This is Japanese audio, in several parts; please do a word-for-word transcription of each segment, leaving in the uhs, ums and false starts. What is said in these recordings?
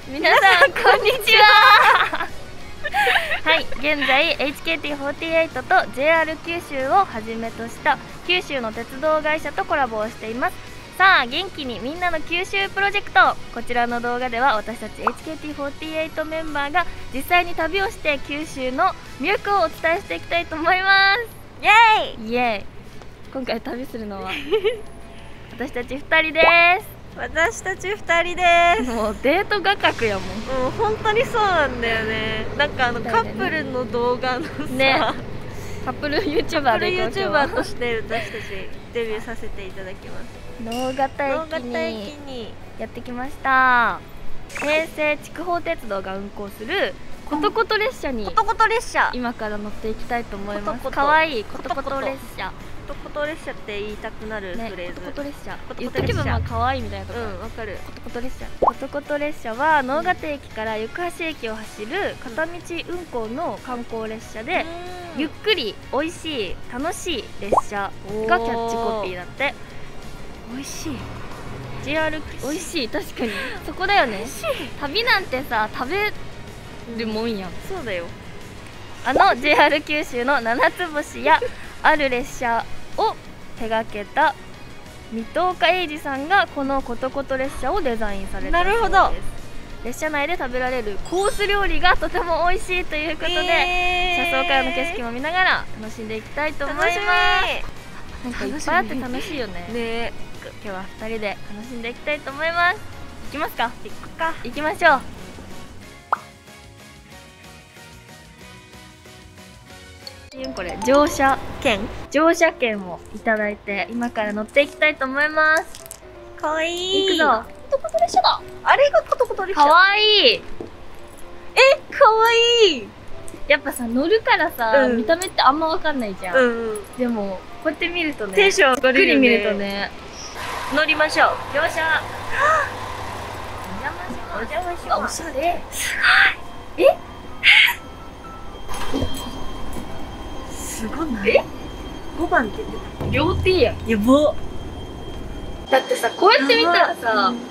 皆さんこんにちは。はい、現在 エイチケーティーフォーティーエイト と ジェイアール 九州をはじめとした九州の鉄道会社とコラボをしています。さあ元気にみんなの九州プロジェクト。こちらの動画では私たち エイチケーティーフォーティーエイト メンバーが実際に旅をして九州の魅力をお伝えしていきたいと思います。イエーイイエーイ。今回旅するのは私たちふたりです。 私たちふたりです。 もうデート画角やもん。 もう本当にそうなんだよね。なんかあの、ね、カップルの動画のさ、 ね、カップル ユーチューバー でカップル ユーチューバー として私たちデビューさせていただきます。 能形駅にやってきました。平成筑豊鉄道が運行するコトコト列車にコトコト列車今から乗っていきたいと思います。 コトコトかわいいコトコト列車。 コトコト列車って言いたくなるフレーズ。 コトコト列車。 言っとけばまあ可愛いみたいなとこ。 うん、わかる。 コトコト列車。コトコト列車は能形駅から行橋駅を走る片道運行の観光列車で、ゆっくり美味しい楽しい列車がキャッチコピーだって。 美味しい。 ジェイアール 美味しい。確かにそこだよね。旅なんてさ食べるもんやん。 そうだよ。 あの ジェイアール 九州の七つ星やある列車を手掛けた水戸岡英二さんがこのコトコト列車をデザインされたそうです。なるほど。列車内で食べられるコース料理がとても美味しいということで、えー、車窓からの景色も見ながら楽しんでいきたいと思います。なんかいっぱいあって楽しいよね。ね、今日はふたりで楽しんでいきたいと思います。行きますか。行くか。行きましょう。これ乗車券乗車券をいただいて今から乗っていきたいと思います。 かわいい。 行くぞ。コトコト列車だ。 あれがコトコト列車。 かわいい。 え、かわいい。 やっぱさ乗るからさ、うん、見た目ってあんま分かんないじゃん、うんうん、でもこうやって見るとね、 テンション上がるよね。 ゆっくり見るとね。 乗りましょう。 乗車。お邪魔します。お邪魔します。おしゃれ。 すごい。 えすごない？え？ごばんって言ってた。 両手やん。 やば。 だってさこうやって見たらさ、うん、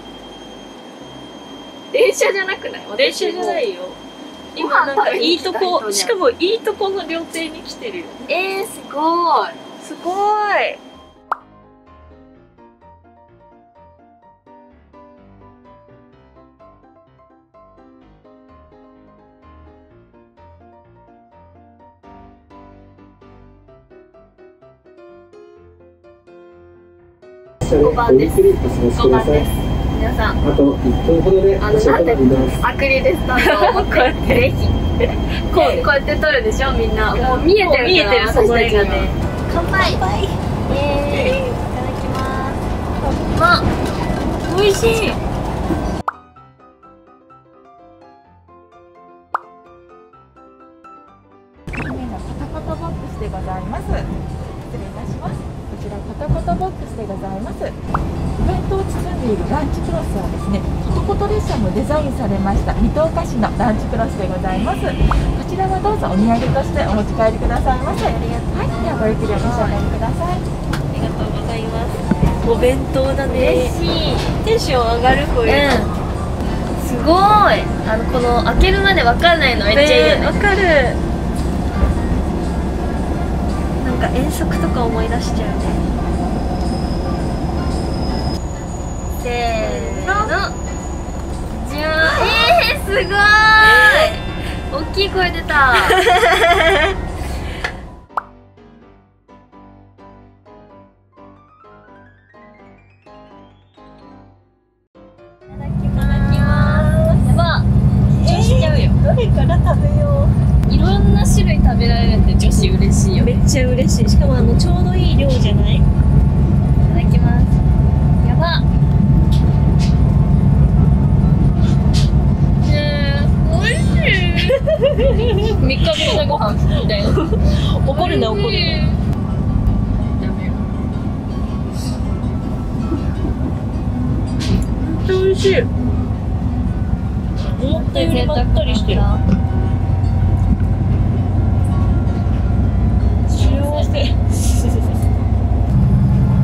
電車じゃなくない？ 電車じゃないよ。今なんかいいとこ、しかもいいとこの料亭に来てるよ。 えー、すごい。 すごい。 ごばんです。ごばんです。皆さん、 あといっぷんほどで発車となります。 アクリルスタンドを持ってぜひこうこうやって撮るでしょみんな。もう見えてるから。見えてるその絵がね。乾杯。乾杯。イエーイ。いただきます。まあ、美味しい。 船のコトコトボックスでございます。失礼いたします。こちらコトコトボックスでございます。お弁当を包んでいるランチクロスはですね、コトコト列車もデザインされました水戸岡市のランチクロスでございます。こちらはどうぞお土産としてお持ち帰りくださいませ。はい、ではごゆっくりお召し上がりください。 ありがとうございます。お弁当だね。 嬉しい。 テンション上がるこれ。うん。 すごい。あのこの開けるまでわかんないのめっちゃいいよね。 わかる。なんか遠足とか思い出しちゃうね。 せーの。じゃあ、えー、すごーい。大きい声出た。いただきます。やば。緊張しちゃうよ。 どれから食べよう。いろんな種類食べられるって女子嬉しいよ。 めっちゃ嬉しい。しかもあのちょうどいい量じゃない？いただきます。やば。みっかぶりのご飯みたいな。 怒るな怒るな。めっちゃ美味しい。思ったよりまったりしてる。幸せ。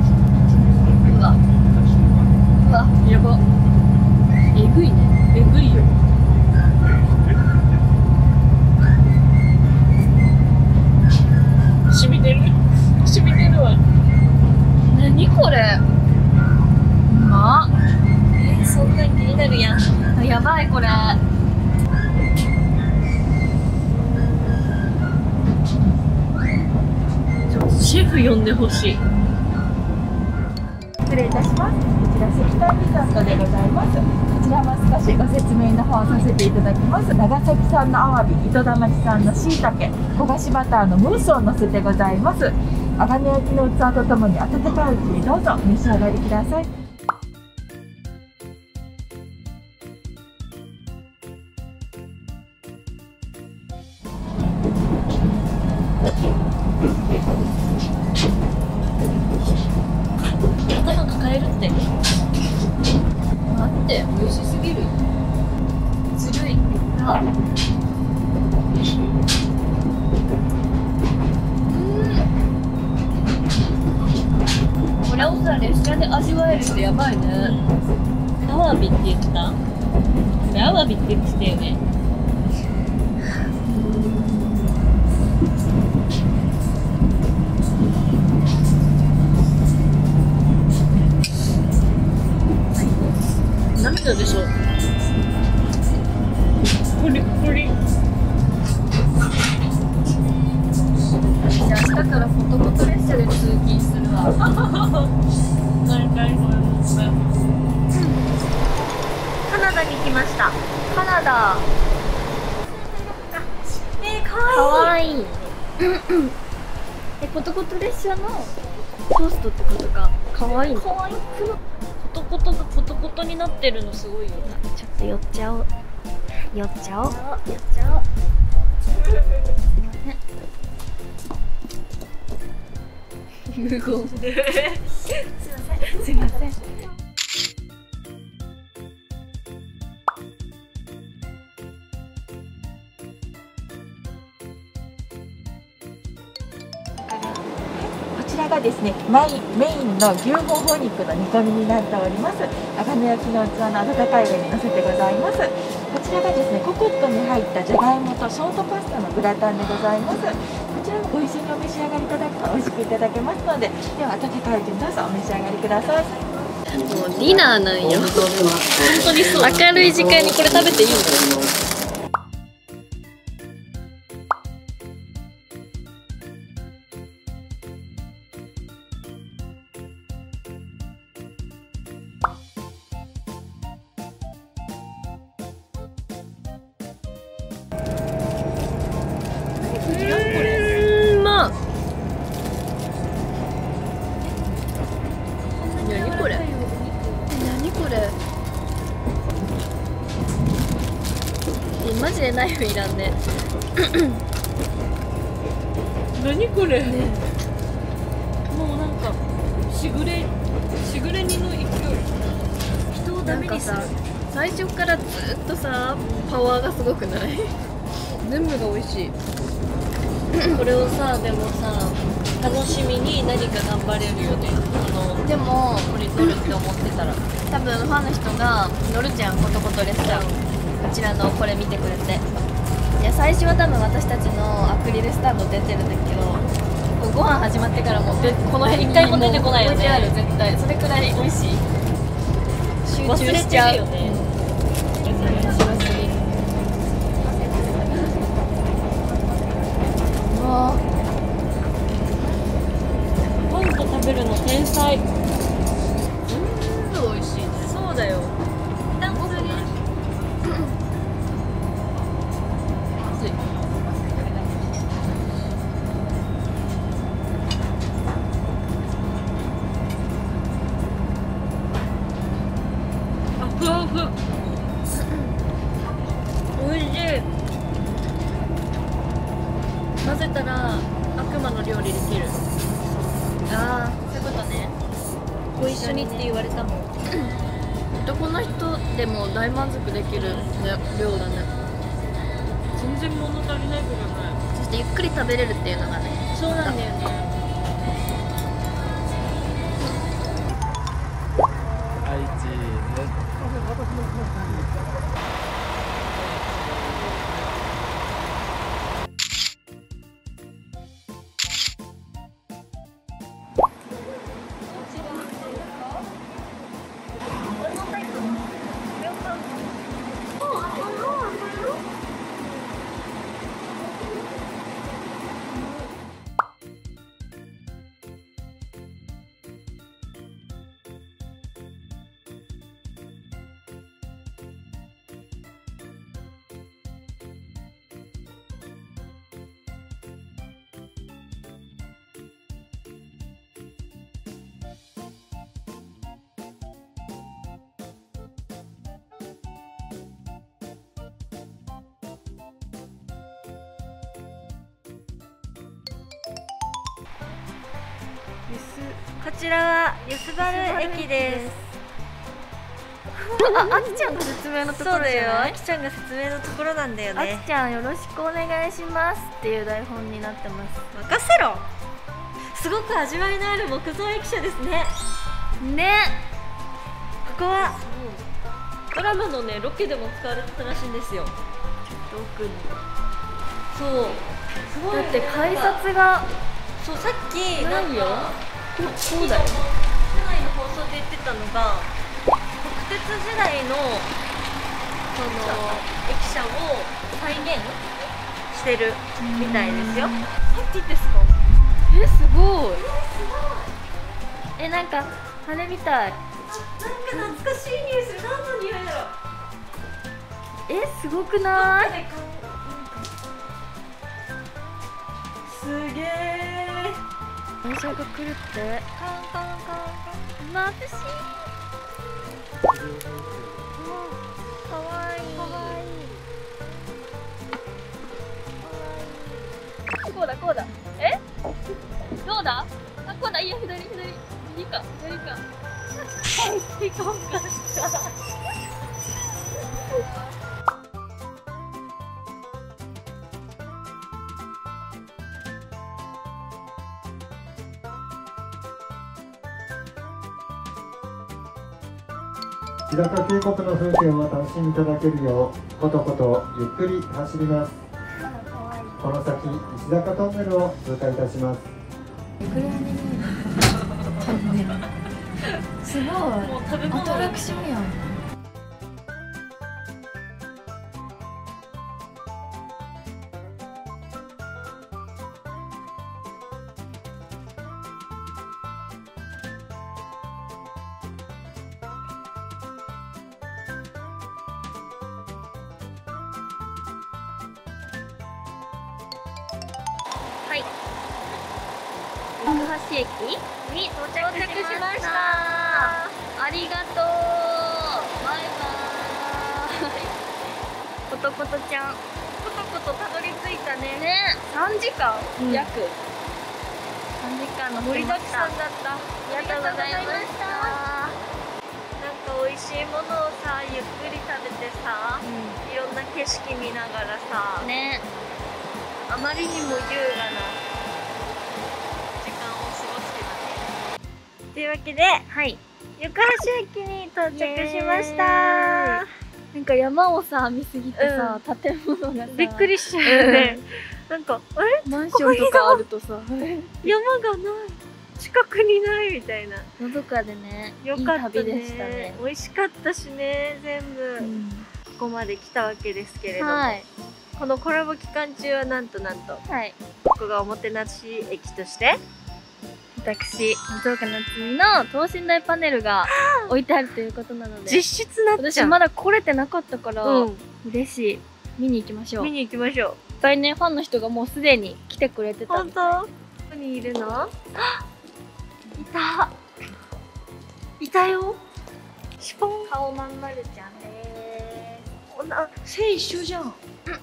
うわ。うわ。やば。えぐいね。 えぐい。 になるやん。 やばいこれ。 シェフ呼んでほしい。 失礼いたします。こちら石炭リゾットでございます。こちらも少しご説明の方させていただきます。長崎産のアワビ、糸田町産のしいたけ、焦がしバターのムースを乗せてございます。鋼焼きの器とともに温かいうちにどうぞ召し上がりください。 頭抱えるって。待って、美味しすぎる。ずるい。あ、これをさ、列車で味わえるってやばいね。アワビって言った？これアワビって言ってたよね。涙でしょ。プリプリ。 じゃあ明日からフォトコト列車で通勤するわ。 何回これも使います。 カナダに来ました。カナダ。 えー、かかわわいい。え、コトコト列車のトーストってことか。かわいい。 いい。かわいい。コトコトがコトコトになってるのすごいよね。 ちょっと寄っちゃおう。寄っちゃおう。 やっちゃおう。 無言。 すいません。 すいません。 こちらがですね、メインメインの牛ほほ肉の煮込みになっております。鋼焼きの器の温かい上に乗せてございます。こちらがですね、ココットに入ったじゃがいもとショートパスタのグラタンでございます。こちらもご一緒にお召し上がりいただくと美味しくいただけますので、では温かいうちにどうぞお召し上がりください。 もうディナーなんよ。 本当にそう。 明るい時間にこれ食べていいんだよ。うんまっ。何これ。何これ。え、マジでナイフいらんね。 何これ。もうなんかしぐれしぐれ煮の勢い。人をダメにする。 最初からずっとさパワーがすごくない？全部が美味しい。 これをさ、でもさ、楽しみに何か頑張れるよね。あのでもこれ乗るって思ってたら。 多分ファンの人が乗るじゃん、コトコト列車。こちらのこれ見てくれて。いや最初は多分私たちのアクリルスタンド出てるんだけど、ご飯始まってからもうでこの辺に一回も出てこないよね置いてある絶対。それくらい美味しい。集忘れ中しちゃう。 ちゃうよね。 うわパンと食べるの天才。 全部美味しいね。 そうだよ。一旦これね。熱い。あ、ふわふわ。おいしい。混ぜたら悪魔の料理できる。 ああ、そういうことね。 ご一緒にって言われたもん。 男の人でも大満足できる、ね、量だね。 全然物足りないことない。 そしてゆっくり食べれるっていうのがね。 そうなんだよね。 はいチーズ。 ここちらはよすばる駅です。 あ、あきちゃんが説明のところじゃない？そうだよ、 あきちゃんが説明のところなんだよね。 あきちゃんよろしくお願いしますっていう台本になってます。 任せろ。すごく味わいのある木造駅舎ですね。 ね、 ここはドラマのねロケでも使われてたらしいんですよ。 奥にそうすごい。 だって改札がそう、さっきないよ。 こうだよ。都内の放送で言ってたのが国鉄時代のその駅舎を再現してるみたいですよ。さっきですか？ え、すごい。え、なんかあれみたい。 なんか懐かしい匂いする。何の匂いだろう。 え、すごくない？ すげえ。 電車が来るって。 カンカンカンカン。 眩しい。かわいい。かわいい。こうだこうだ。え？どうだ？あ、こうだ。いや、左左右か左か。はい、行こうか。 日高渓谷の風景を楽しみいただけるようコトコトゆっくり走ります。この先石坂トンネルを通過いたします。 すごい。アトラクションやん。 はい。大橋駅に到着しました。ありがとう。バイバーイ。コトコトちゃん。コトコトたどり着いたね。ね、三時間、うん、約。三時間の盛りだくさんだった。 ありがとうございました。 なんか美味しいものをさ、ゆっくり食べてさ、うん、いろんな景色見ながらさ。 ね。 あまりにも優雅な時間を過ごしてたね。というわけで、 はい、 行橋駅に到着しました。 なんか山をさ見すぎてさ、うん、建物がさびっくりしちゃうね。なんかあれマンションとかあるとさ山がない近くにないみたいな。 のどかでね、 よかったね。 いい旅でしたね。 美味しかったしね、全部、うん、ここまで来たわけですけれども。はい、このコラボ期間中はなんとなんと、はい、ここがおもてなし駅として私松岡夏実の等身大パネルが置いてあるということなので、 実質なっちゃう。 私まだ来れてなかったから、うん、嬉しい。見に行きましょう。 見に行きましょう。いっぱいね、ファンの人がもうすでに来てくれてたみたい。 本当？どこにいるの？いたいたよ。シュポン。 顔まんまるちゃんでーす。あ、背一緒じゃん。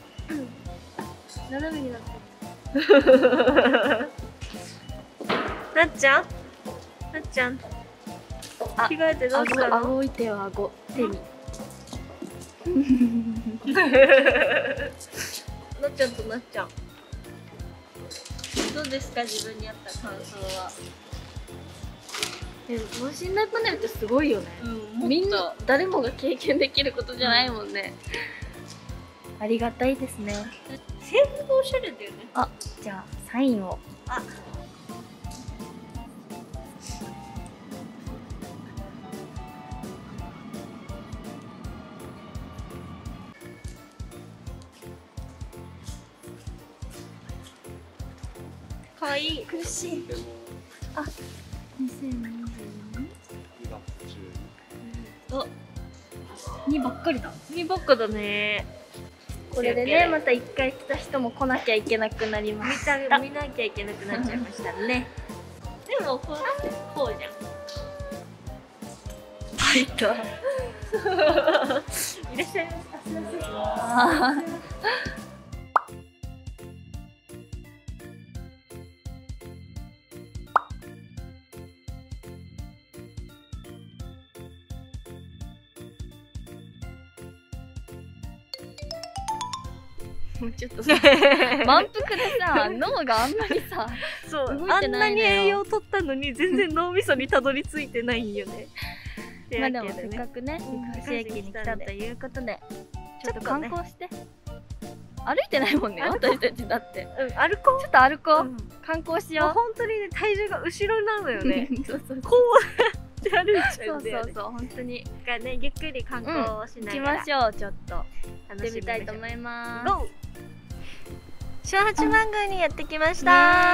斜めになってる。なっちゃん、なっちゃん。着替えてどうしたの？ 顎置いてよ、顎手に。 なっちゃんとなっちゃん。どうですか、自分に合った感想は。 え、等身大パネルってすごいよね。うん、みんな誰もが経験できることじゃないもんね。うん、ありがたいですね。 制服がおしゃれだよね。 あ、じゃあサインを。あ。 かわいい。苦しい。 あ、にせんにじゅうに。あ、にばっかりだ。 にばっかだね。 これでね、また一回来た人も来なきゃいけなくなりました。 見なきゃいけなくなっちゃいましたね。でもこうこうじゃん。 入った。 いらっしゃいませ。あ、すみません。 もうちょっとさ満腹でさ脳があんまりさそう動いあんなにてないのよ栄養取ったのに全然脳みそにたどり着いてないんよね。 まあでもせっというわけでねかくねうん生橋駅に来たということでちょっとちょっとね観光して歩いてないもんね私たちだってうん歩こちょっと歩こう。 う観光しもうよ本当にね体重が後ろなのようね。 そうそうこうやって歩いちゃそううんだよね。 そうそう本当にがねゆっくり観光し行きながらましょうちょっと行楽しってみたいとましょう。 思いますゴー。小八幡宮にやってきました。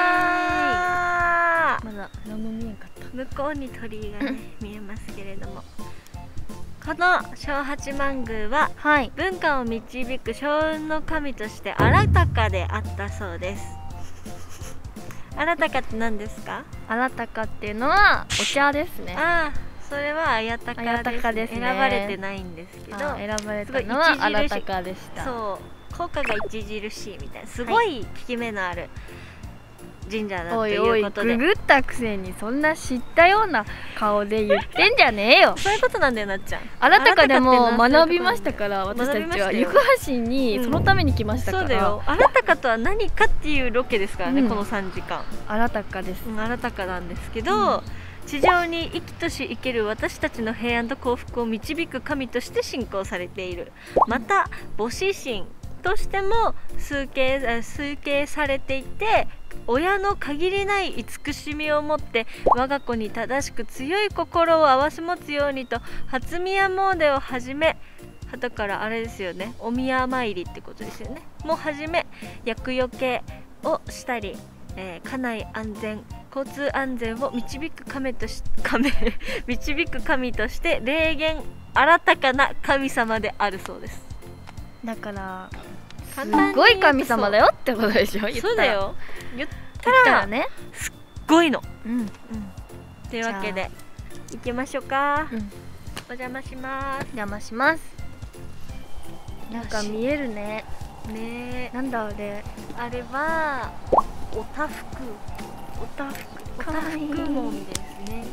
まだ何も見えんかった向こうに鳥居がね見えますけれども、この小八幡宮ははい文化を導く勝運の神として新たかであったそうです。新たかって何ですか？ 新たかっていうのはお茶ですねああ、それはあやたかです。 あやたかですね選ばれてないんですけど、 あ選ばれすごいたのは著しい新たかでしたそう効果が著しいみたいなすごい効き目のある神社だといおいおいうことで、 ググったくせにそんな知ったような顔で言ってんじゃねえよそういうことなんだよなっちゃん。 新たかでも新たかって何学びましたから私たちは行学橋にそのために来ましたから、 そうだよ。新たかとは何かっていうロケですからね、 うんこのさんじかん。 新たかですうん、新たかなんですけど、地上に生きとし生ける私たちの平安と幸福を導く神として信仰されている。また母子神としても崇敬え崇敬されていて、親の限りない慈しみを持って我が子に正しく強い心を併せ持つようにと初宮詣をはじめ、だからあれですよね、お宮参りってことですよねもはじめ厄除けをしたり、えー家内安全交通安全を導く神とし神導く神として霊言新たかな神様であるそうです。 だからす簡単に言うとごい神様だよってことでしょ言ったらそうだよ、言った言ったららねすっごいの。 うんというわけで行きましょうか、 うんお邪魔しますお邪魔しますなんか見えるねね。 なんだあれあれはおたふくおたふくおたふく門ですね。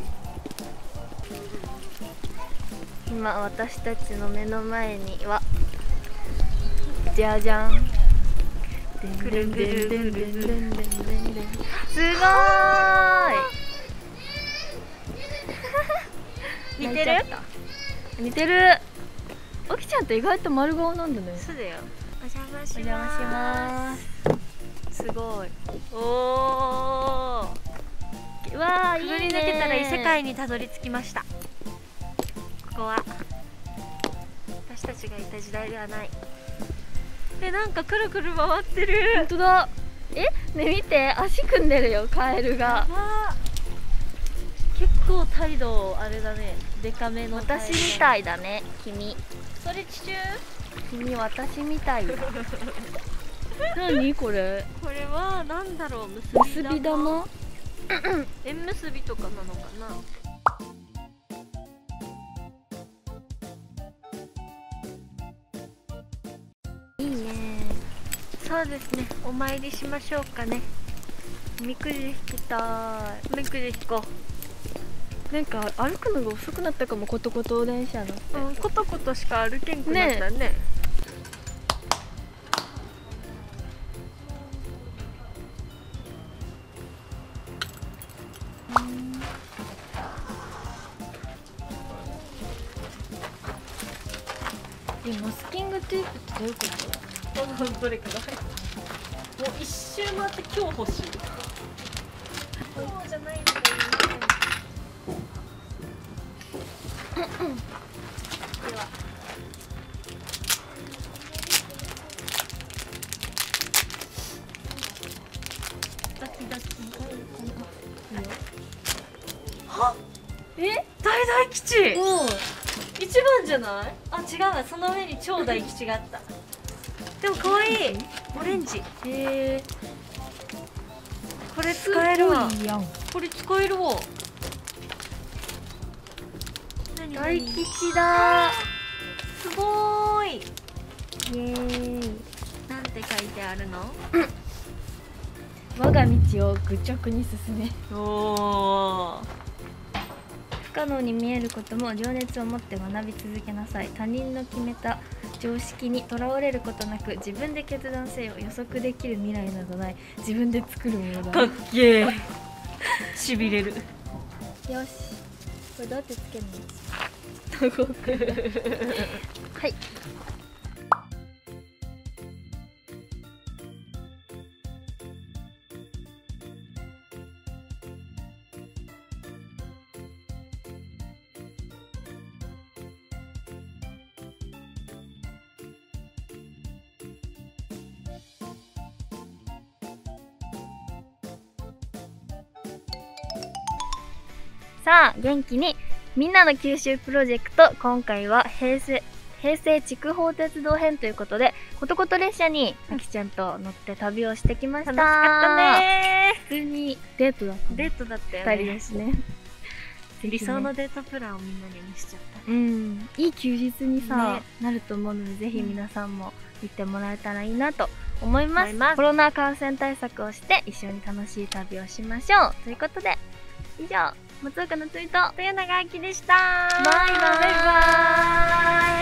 今私たちの目の前にはじゃじゃんぐるぐるぐるぐるすごーい似てる？ 似てるおきちゃんって意外と丸顔なんだねそうだよ。お邪魔しお邪魔しま。 ますすごい。おお。 すわーいいねくぐり抜けたら異世界にたどり着きました。ここは私たちがいた時代ではない。え、なんかくるくる回ってる。 本当だえね見て足組んでるよカエルがあ結構態度あれだね。デカめの態度。 私みたいだね君ストレッチ中？ 君私みたいだ何これこれはなんだろう、 結び玉縁結びとかなのかな。 いいねそうですね、お参りしましょうかね。 おみくじ引きたおみくじ引こいなんか歩くのが遅くなったかもコトコト電車乗って、 う、うん、コトコトしか歩けんくなったね。 えマスキングテープってどういうここのどれかが入ってもう一周回って今日欲しい。今日じゃないのがいいみたいではドキドキ。はっ、 え大大吉お一番じゃない？あ、違うわ、その上に超大吉があったでも可愛いオレンジ。 へえこれ使えるわ。 いいやんこれ使えるわ。何大何吉だすごーい。 イエーイなんて書いてあるの？ 我が道を愚直に進めおー。 不可能に見えることも情熱を持って学び続けなさい。他人の決めた常識にとらわれることなく自分で決断せよ。予測できる未来などない。自分で作るものだ。 かっけえしびれる。 よし、これどうやってつけるの？はい。さあ元気にみんなの九州プロジェクト、今回は平成平成筑豊鉄道編ということで、ことこと列車にあきちゃんと乗って旅をしてきました。 楽しかったね普通にデートだったね。 デートだったよふたりね。 ですね。 理想のデートプランをみんなに見しちゃったね。 うんいい休日にさ、 ねなると思うので、ぜひ皆さんも行ってもらえたらいいなと思います。 思いますコロナ感染対策をして一緒に楽しい旅をしましょうということで、以上松岡のツイート豊永明でした。 バイバイバイバイ。